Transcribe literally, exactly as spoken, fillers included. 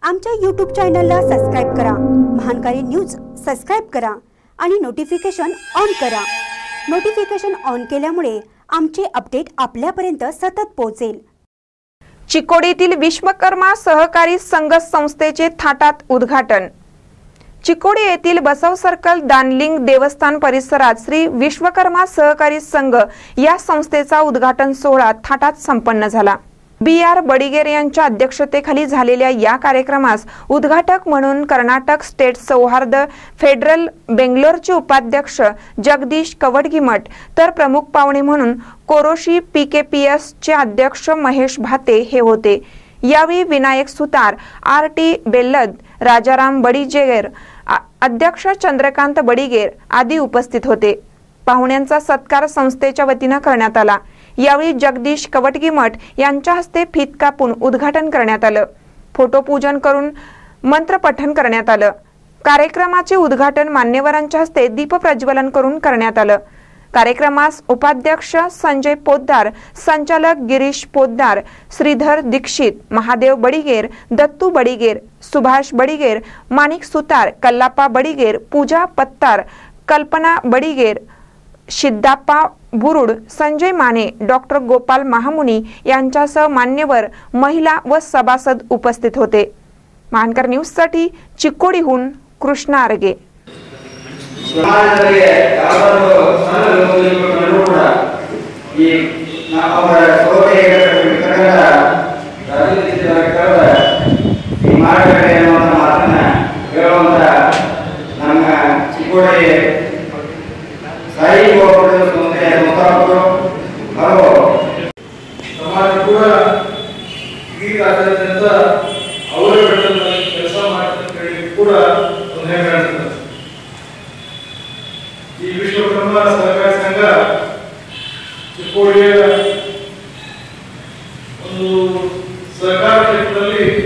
आमच्या यूट्यूब चॅनलला सबस्क्राइब करा, महानकारी न्यूज सबस्क्राइब करा आणि नोटिफिकेशन ऑन करा। नोटिफिकेशन ऑन केल्यामुळे आमचे अपडेट आपल्यापर्यंत सतत पोहोचेल। चिकोडीतील विश्वकर्मा सहकारी संघ संस्थेचे थाटात उद्घाटन। चिकोडी येथील बसव सर्कल दानलिंग देवस्थान परिसरात श्री विश्वकर्मा सहकारी संघ या संस्थेचा उद्घाटन सोहळा थाटात संपन्न झाला। बी आर बडिगेर यांच्या अध्यक्षतेखाली झालेल्या या कार्यक्रमास उद्घाटक म्हणून कर्नाटक स्टेट सौहार्द फेडरल बेंगलोरचे उपाध्यक्ष जगदीश कवडगीमठ तर प्रमुख पाहुणे म्हणून Koroshi P K P S चे अध्यक्ष महेश भाते हे होते। यावेळी विनायक सुतार, आर टी बेल्लद, राजाराम बडिगेर, अध्यक्ष चंद्रकांत बडिगेर आदी उपस्थित होते। पाहुण्यांचा सत्कार संस्थेच्या वतीने करण्यात आला। यावेळी जगदीश कवडगीमठ यांच्या हस्ते फीत कापून उद्घाटन करण्यात आलं। फोटो पूजन करून मंत्र पठण करण्यात आलं। कार्यक्रमाचे उद्घाटन मान्यवरांच्या हस्ते दीप प्रज्वलन करून करण्यात आलं। कार्यक्रमास उपाध्यक्ष संजय पोद्दार, संचालक गिरीश पोद्दार, श्रीधर दीक्षित, महादेव बडिगेर, दत्तू बडिगेर, सुभाष बडिगेर, माणिक सुतार, कल्लापा बडिगेर, पूजा पत्तार, कल्पना बडिगेर, सिद्धाप्पा बुरुड, संजय माने, डॉक्टर गोपाल महामुनी यांच्यासह मान्यवर, महिला व सभासद उपस्थित होते। महानकर न्यूज साठी चिकोडीहून कृष्णा आरगे। ಈ ವಿಶ್ವಕರ್ಮ ಸಹಕಾರ ಸಂಘ ಚಿಕ್ಕೋಡಿಯ ಒಂದು ಸಹಕಾರ ಕ್ಷೇತ್ರದಲ್ಲಿ